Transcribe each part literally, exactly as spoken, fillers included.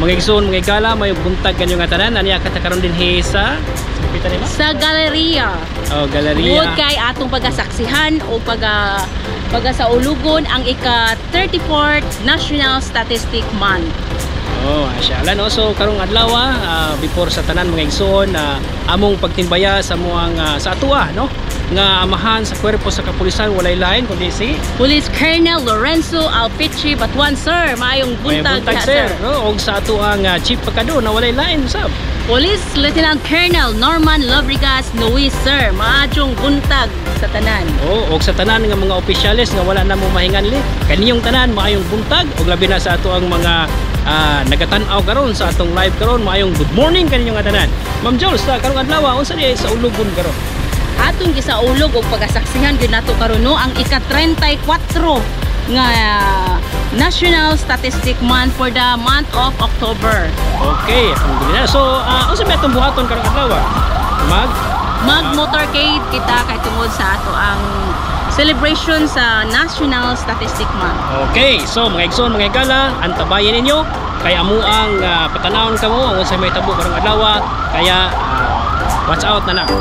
mga igsoon, mga igala, may buntag kanyo nga tanan. Ano yung katakaroon din he sa sa Galeria. Oh, Galeria. Bukod kay atong pagasaksihan o paga paga sa ulugon ang ika thirty-fourth National Statistic Month. Oh, asya no. So karong adlaw uh, before sa tanan mga igsoon na uh, among pagtimbaya sa muang uh, sa atua no nga amahan sa kwerpo sa kapulisan walay lain kundi si Police Colonel Lorenzo Alpici Batuan, sir. Maayong buntag, buntag sir. No, og sa ato ang uh, chief pagkado na walay lain sab. Police Lieutenant Colonel Norman Lobrigas Nuis, sir. Maayong buntag sa tanan. Oh, og sa tanan nga mga opisyales nga wala na mo mahinganli. Kaniyong tanan maayong buntag og labi na sa ato ang mga uh, nagatan-aw karon sa atong live karon maayong good morning kaninyong tanan. Ma'am Jules, ta karong adlaw unsa di sa ulugon karon? Atong gisaulog og pagasaksihan gyud nato karon no ang ika thirty-four nga uh, National Statistic Month for the month of October. Okay, alhamdulillah. So, uh, unsa may atong buhaton karong adlaw? Mag mag motorcade kita kay tungod sa ato ang celebration sa National Statistic Month. Okay, so mga igsoon, mga igala, antabayan ninyo kay amo ang uh, patanawon kamo unsa may tabo karong adlaw kaya uh, watch out na lang.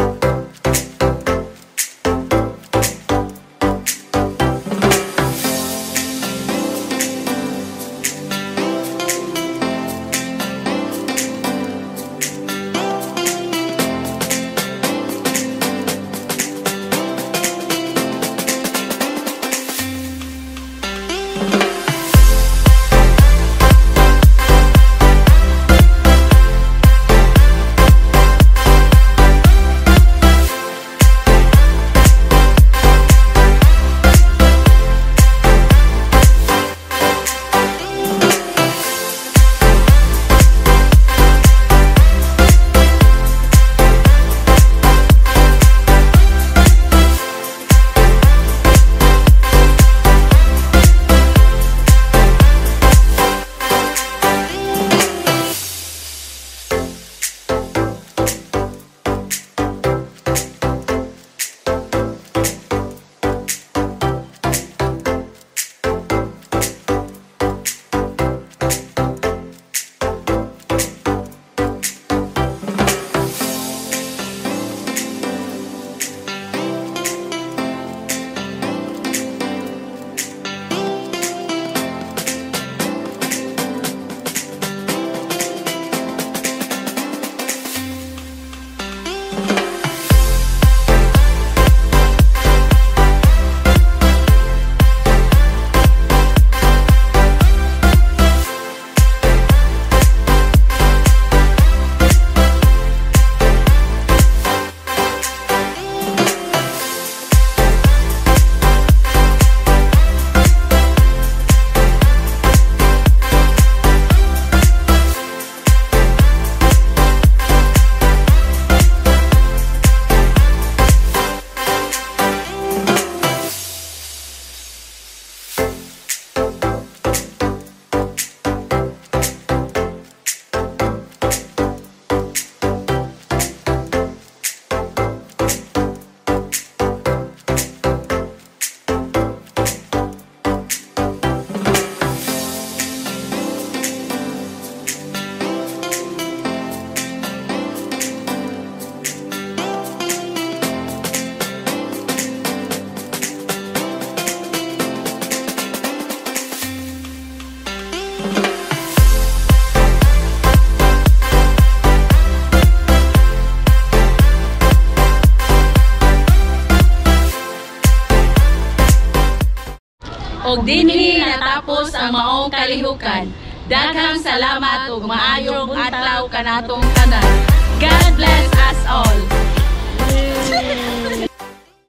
Og dinhi natapos ang maong kalihukan. Daghang salamat ug maayong adlaw kanatong tanan. God bless us all.